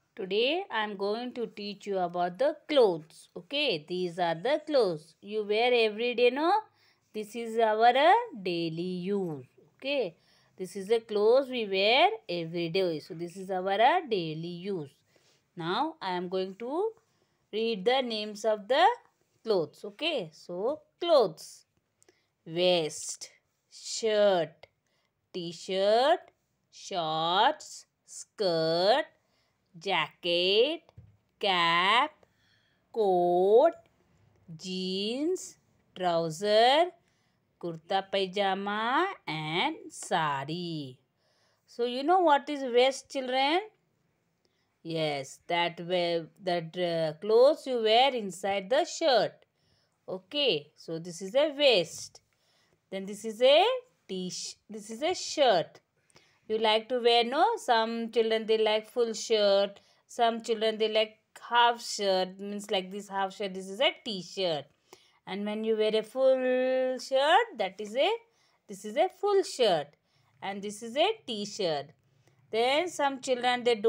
Today I am going to teach you about the clothes. Okay, these are the clothes you wear every day. No, this is our daily use. Okay, this is the clothes we wear every day. So this is our daily use. Now I am going to read the names of the clothes. Okay, so clothes: vest, shirt, t-shirt, shorts, skirt, jacket, cap, coat, jeans, trouser, kurta pajama and sari. So you know what is vest, children? Yes, that clothes you wear inside the shirt. Okay, so this is a vest. Then this is a this is a shirt. You like to wear, no? Some children they like full shirt. Some children they like half shirt. Means like this half shirt. This is a t-shirt. And when you wear a full shirt, this is a full shirt. And this is a t-shirt. Then some children they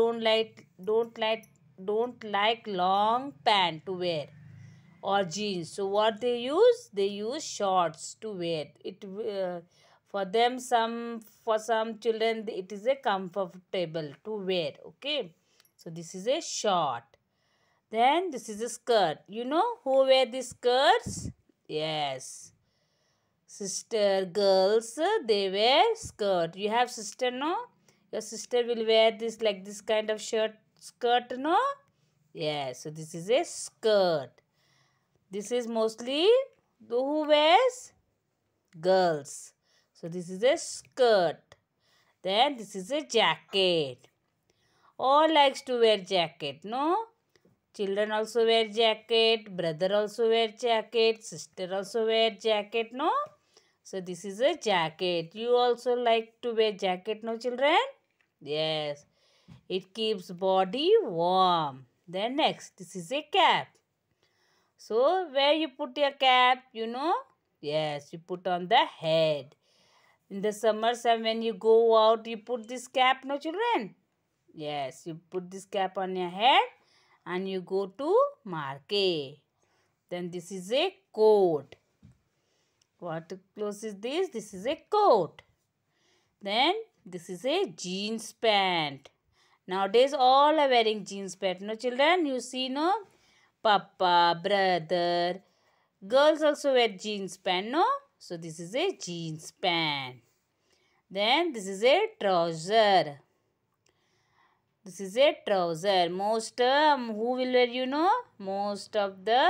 don't like long pant to wear or jeans. So what they use? They use shorts to wear. For them, for some children it is a comfortable to wear. Okay, so this is a short. Then this is a skirt. You know who wear these skirts? Yes, sister girls they wear skirt. You have sister, no? Your sister will wear this kind of skirt, no? Yes, so this is a skirt. This is mostly who wears? Girls. So this is a skirt. Then this is a jacket. All likes to wear jacket, no? Children also wear jacket. Brother also wear jacket. Sister also wear jacket, no? So this is a jacket. You also like to wear jacket, no children? Yes. It keeps body warm. Then next, this is a cap. So, where you put your cap, you know? Yes, you put on the head. In the summer time, when you go out, you put this cap, no children? Yes, you put this cap on your head and you go to market. Then this is a coat. What clothes is this? This is a coat. Then this is a jeans pant. Nowadays, all are wearing jeans pant. No children, you see, no? Papa, brother. Girls also wear jeans pant, no? So this is a jeans pant. Then this is a trouser. This is a trouser. Most who will wear, you know? Most of the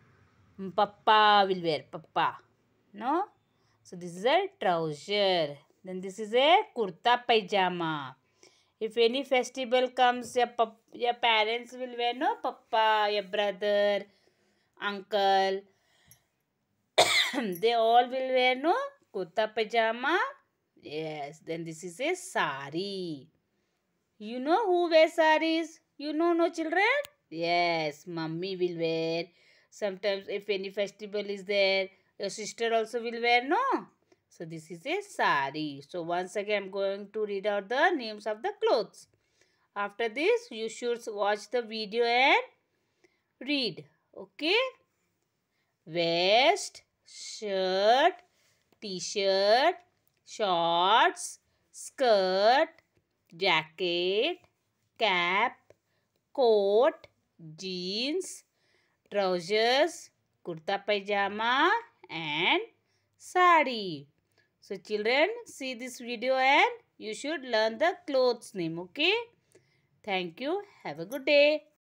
papa will wear papa. No? So this is a trouser. Then this is a kurta pajama. If any festival comes, your parents will wear, no? Papa, your brother, uncle. They all will wear, no? Kurta pajama. Yes. Then this is a sari. You know who wears saris? You know, no children? Yes. Mummy will wear. Sometimes if any festival is there, your sister also will wear, no? So this is a sari. So once again, I'm going to read out the names of the clothes. After this, you should watch the video and read. Okay? Vest, shirt, t-shirt, shorts, skirt, jacket, cap, coat, jeans, trousers, kurta pajama and sari. So children, see this video and you should learn the clothes name. Okay? Thank you. Have a good day.